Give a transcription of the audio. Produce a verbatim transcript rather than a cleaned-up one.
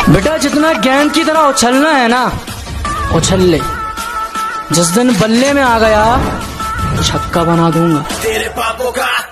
बेटा जितना गेंद की तरह उछलना है ना उछल ले, जिस दिन बल्ले में आ गया छक्का बना दूंगा। तेरे पापों का